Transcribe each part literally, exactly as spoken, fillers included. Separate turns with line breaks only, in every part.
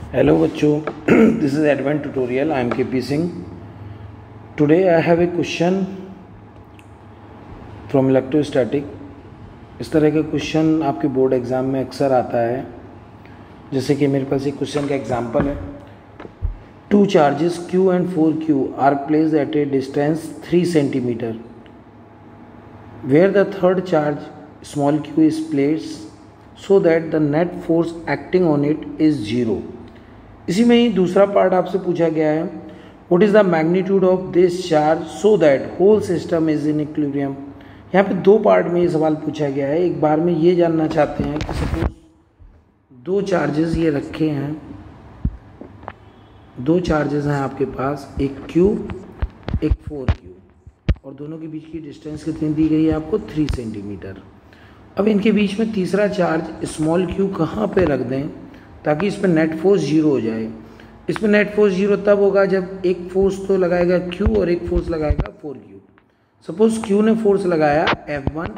Hello बच्चों, this is Advanced Tutorial. I am K P Singh. Today I have a question from electrostatic. इस तरह का question आपके board exam में अक्सर आता है. जैसे कि मेरे पास एक क्वेश्चन का एग्जांपल है. Two charges Q and four Q are placed at a distance three centimeter, where the third charge small q is placed so that the net force acting on it is zero. इसी में ही दूसरा part आपसे पूछा गया है, what is the magnitude of this charge so that whole system is in equilibrium. यहाँ पे दो पार्ट में ये सवाल पूछा गया है. एक बार में ये जानना चाहते हैं कि सपोज दो चार्जेस ये रखे हैं, दो चार्जेस हैं आपके पास, एक Q एक फोर Q, और दोनों के बीच की डिस्टेंस कितनी दी गई है आपको, थ्री सेंटीमीटर. अब इनके बीच में तीसरा चार्ज स्मॉल q कहाँ पे रख दें ताकि इस पर नेट फोर्स जीरो हो जाए. इस पर नेट फोर्स जीरो तब होगा जब एक फोर्स तो लगाएगा q और एक फोर्स लगाएगा फोर Q. सपोज q ने फोर्स लगाया एफ वन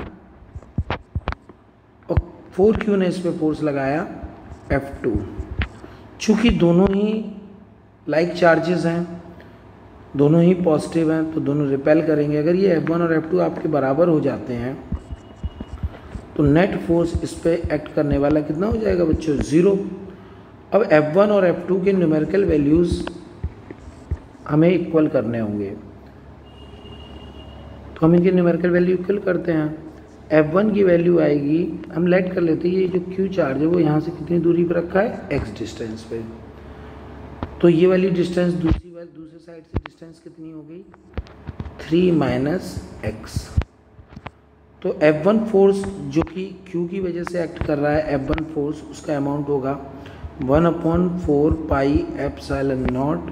और फोर Q ने इस पर फोर्स लगाया एफ टू. चूँकि दोनों ही लाइक चार्जेस हैं, दोनों ही पॉजिटिव हैं, तो दोनों रिपेल करेंगे. अगर ये एफ वन और एफ टू आपके बराबर हो जाते हैं तो नेट फोर्स इस पर एक्ट करने वाला कितना हो जाएगा बच्चों, ज़ीरो. अब एफ वन और एफ टू के न्यूमेरिकल वैल्यूज़ हमें इक्वल करने होंगे, तो हम इनके न्यूमेरिकल वैल्यू इक्वल करते हैं. एफ वन की वैल्यू आएगी, हम लेट कर लेते हैं, ये जो क्यू चार्ज है वो यहाँ से कितनी दूरी पर रखा है, एक्स डिस्टेंस पे. तो ये वाली डिस्टेंस दूसरी वाली दूसरे साइड से डिस्टेंस कितनी हो गई, थ्री माइनस एक्स. तो एफ वन फोर्स जो कि Q की वजह से एक्ट कर रहा है, एफ वन फोर्स, उसका अमाउंट होगा one upon four pi epsilon naught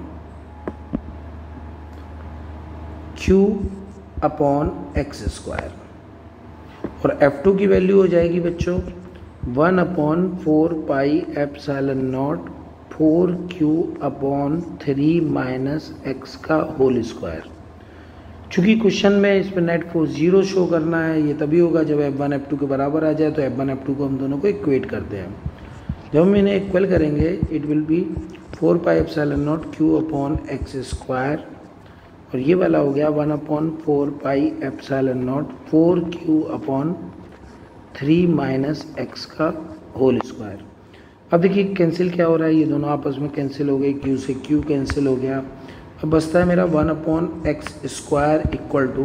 Q upon x square. और एफ टू की वैल्यू हो जाएगी बच्चों one upon four pi epsilon naught four Q upon three minus x का होल स्क्वायर. चूँकि question में इस पर नेट फोर्स जीरो शो करना है, ये तभी होगा जब एफ वन एफ टू के बराबर आ जाए. तो एफ वन एफ टू को हम दोनों को इक्वेट करते हैं. जब हम इन्हें इक्वल करेंगे it will be four pi epsilon naught Q upon x square, और ये वाला हो गया one upon four pi epsilon naught four Q upon three minus x का होल स्क्वायर. अब देखिए कैंसिल क्या हो रहा है, ये दोनों आपस में कैंसिल हो गए, Q से Q कैंसिल हो गया. अब बचता है मेरा one upon x square equal to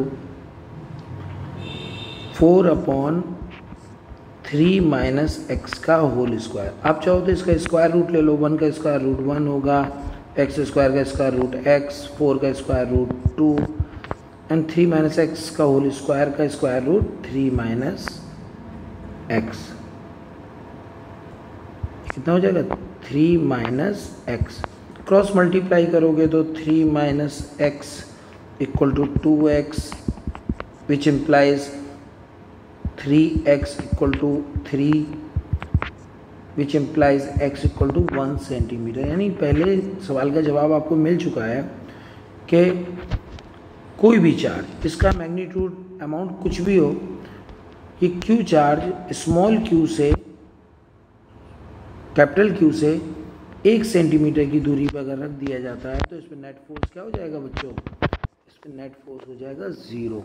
four upon three minus x का होल स्क्वायर. आप चाहो तो इसका स्क्वायर रूट ले लो, वन का स्क्वायर रूट वन होगा, एक्स स्क्वायर का स्क्वायर रूट एक्स, फोर का square root two, and three minus x का होल स्क्वायर का square root three minus x. कितना हो जाएगा, three minus x. Cross multiply करोगे तो three minus x equal to two x, which implies three x equal to three, which implies x equal to one centimeter. यानी पहले सवाल का जवाब आपको मिल चुका है कि कोई भी चार्ज, इसका मैग्नीट्यूड अमाउंट कुछ भी हो, ये क्यू चार्ज स्मॉल क्यू से कैपिटल क्यू से एक सेंटीमीटर की दूरी पर अगर रख दिया जाता है तो इस पर नेट फोर्स क्या हो जाएगा बच्चों, इस पर नेट फोर्स हो जाएगा ज़ीरो.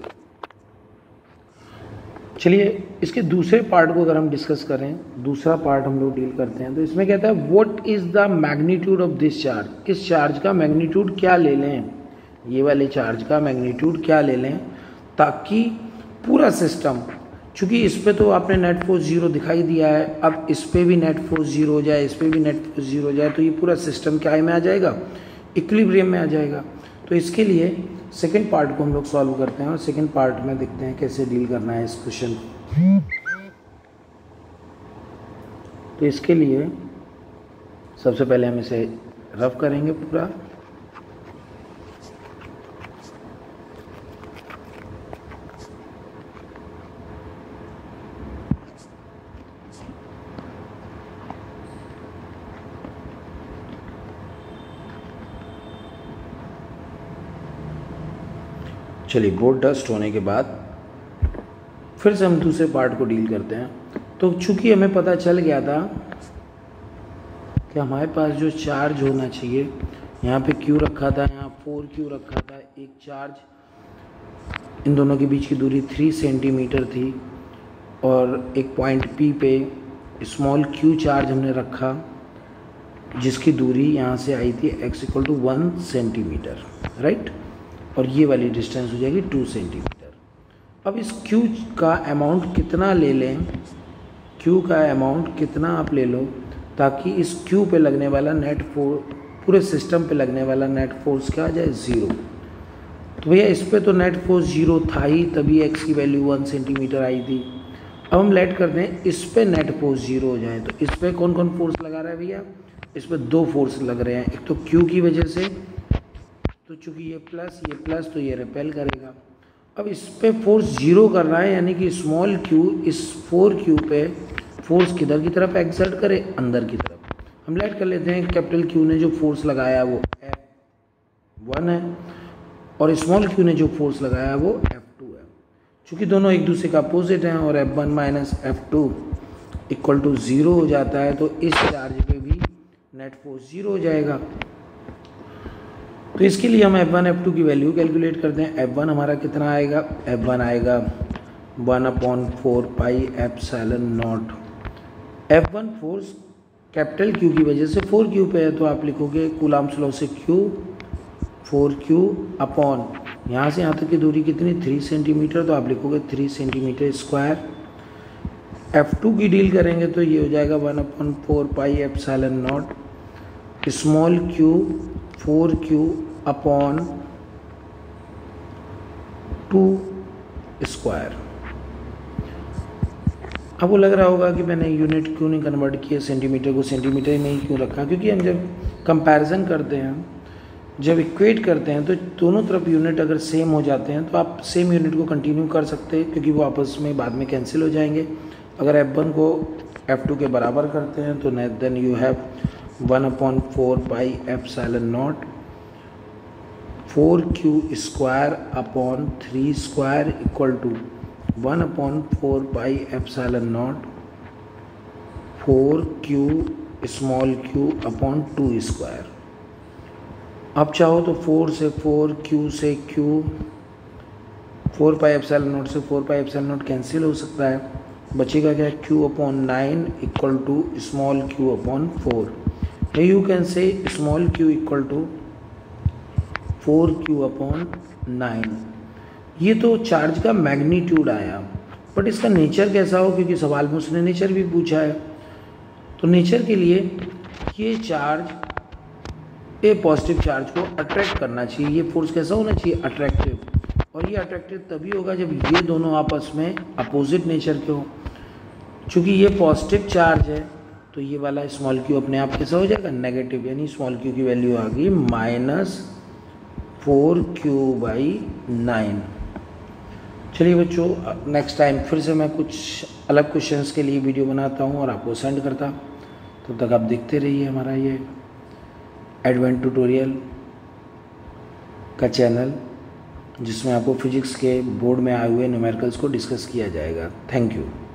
चलिए इसके दूसरे पार्ट को अगर हम डिस्कस करें, दूसरा पार्ट हम लोग डील करते हैं, तो इसमें कहता है what is the magnitude of this charge. इस चार्ज का मैग्नीट्यूड क्या ले लें, ये वाले चार्ज का मैग्नीट्यूड क्या ले लें ताकि पूरा सिस्टम, चूँकि इस पे तो आपने नेट फोर्स जीरो दिखाई दिया है, अब इस पे भी नेट फोर्स जीरो हो जाए, इस पे भी नेट फोर्स जीरो हो जाए, तो ये पूरा सिस्टम क्या में आ जाएगा, इक्विलिब्रियम में आ जाएगा. तो इसके लिए सेकंड पार्ट को हम लोग सॉल्व करते हैं और सेकंड पार्ट में देखते हैं कैसे डील करना है इस क्वेश्चन को. तो इसके लिए सबसे पहले हम इसे रफ करेंगे पूरा. चलिए बोर्ड डस्ट होने के बाद फिर से हम दूसरे पार्ट को डील करते हैं. तो चूँकि हमें पता चल गया था कि हमारे पास जो चार्ज होना चाहिए, यहाँ पे Q रखा था, यहाँ फोर क्यू रखा था, एक चार्ज, इन दोनों के बीच की दूरी थ्री सेंटीमीटर थी और एक पॉइंट P पे स्मॉल q चार्ज हमने रखा जिसकी दूरी यहाँ से आई थी x equal to one centimeter, right, और ये वाली डिस्टेंस हो जाएगी टू सेंटीमीटर। अब इस q का अमाउंट कितना ले लें, q का अमाउंट कितना आप ले लो ताकि इस q पे लगने वाला नेट फोर्स, पूरे सिस्टम पे लगने वाला नेट फोर्स क्या आ जाए, ज़ीरो। तो भैया इस पे तो नेट फोर्स ज़ीरो था ही, तभी x की वैल्यू वन सेंटीमीटर आई थी। अब हम लेट करते हैं इस पे नेट फोर्स ज़ीरो हो जाए, तो इस पे कौन कौन फोर्स लगा रहा है भैया, इस पे दो फोर्स लग रहे हैं, एक तो q की वजह से, तो चूंकि ये प्लस ये प्लस तो ये रिपेल करेगा। अब इस पे फोर्स ज़ीरो कर रहा है, यानी कि स्मॉल q इस फोर क्यू पे फोर्स किधर की तरफ एक्सर्ट करे, अंदर की तरफ। हम लेट कर लेते हैं कैपिटल Q ने जो फोर्स लगाया वो एफ वन है और स्मॉल q ने जो फोर्स लगाया वो एफ टू है। चूँकि दोनों एक दूसरे का अपोजिट हैं और F one minus F two equal to zero हो जाता है, तो इस चार्ज पे भी नेट फोर्स ज़ीरो हो जाएगा। तो इसके लिए हम एफ वन एफ टू की वैल्यू कैलकुलेट करते हैं। एफ वन हमारा कितना आएगा, एफ वन आएगा one upon four pi epsilon naught. F one force capital Q की वजह से फोर क्यू पे है, तो आप लिखोगे कूलम्ब्स लॉ से Q फोर क्यू अपॉन यहाँ से यहाँ तक की दूरी कितनी, थ्री सेंटीमीटर, तो आप लिखोगे three centimeter square. F two की डील करेंगे तो ये हो जाएगा one upon four pi epsilon naught small q four Q upon two square. आपको लग रहा होगा कि मैंने यूनिट क्यों नहीं कन्वर्ट किया, सेंटीमीटर को सेंटीमीटर में ही क्यों रखा, क्योंकि हम जब कंपैरिजन करते हैं, जब इक्वेट करते हैं, तो दोनों तरफ यूनिट अगर सेम हो जाते हैं तो आप सेम यूनिट को कंटिन्यू कर सकते हैं, क्योंकि वो आपस में बाद में कैंसिल हो जाएंगे। अगर एफ वन को एफ टू के बराबर करते हैं तो then you have one upon four pi epsilon naught four Q square upon three square equal to one upon four pi epsilon naught four Q small Q upon two square. आप चाहो तो four से four, Q से Q, four pi epsilon naught से four pi epsilon naught cancel हो सकता है, बचेगा क्या, Q upon nine equal to small Q upon four. You can say small Q equal to four Q upon nine. ये तो charge का magnitude आया, बट इसका नेचर कैसा हो, क्योंकि सवाल में उसने नेचर भी पूछा है। तो नेचर के लिए ये चार्ज, ए पॉजिटिव चार्ज को अट्रैक्ट करना चाहिए, ये फोर्स कैसा होना चाहिए, अट्रैक्टिव। और ये अट्रैक्टिव तभी होगा जब ये दोनों आपस में अपोजिट नेचर के हो। चूँकि ये पॉजिटिव चार्ज है तो ये वाला स्मॉल क्यू अपने आप कैसा हो जाएगा, नेगेटिव, यानी स्मॉल क्यू की वैल्यू आ गई minus four Q by nine. चलिए बच्चों, नेक्स्ट टाइम फिर से मैं कुछ अलग क्वेश्चंस के लिए वीडियो बनाता हूँ और आपको सेंड करता। तब तक आप देखते रहिए हमारा ये एडवेंट ट्यूटोरियल का चैनल, जिसमें आपको फिजिक्स के बोर्ड में आए हुए न्यूमेरिकल्स को डिस्कस किया जाएगा। Thank you.